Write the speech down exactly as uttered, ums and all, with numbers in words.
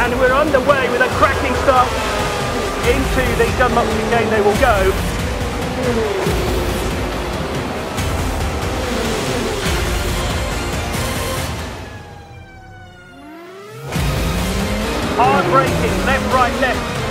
And we're underway with a cracking start into the Dunlop chicane. They will go. Hard braking, left, right, left.